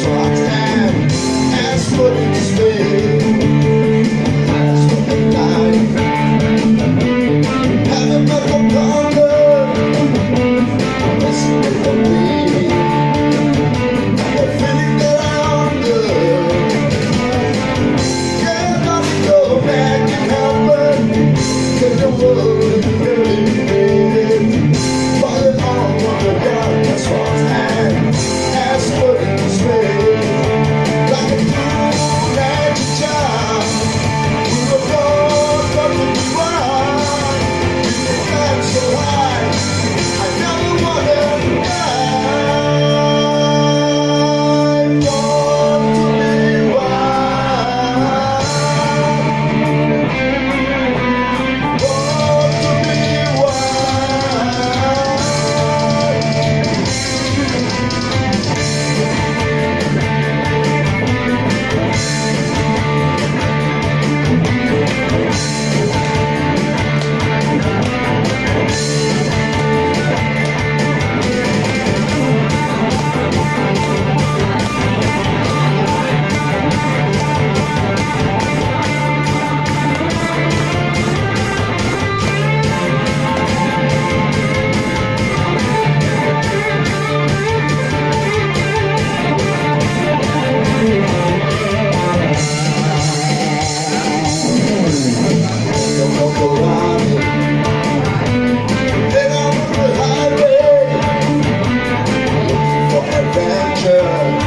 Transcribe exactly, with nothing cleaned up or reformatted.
So I stand and split in despair. That's what they like. Having met the thunder, messing with the wind. The feeling that I'm under. Can't let me go back and help it. Cause the world is really big. Falling on what the God has lost hand. And split in despair. Like a true magic child. We were born from the ground. We got so high. I never wanted to die. Born to be wild. Born to be wild. Adventure.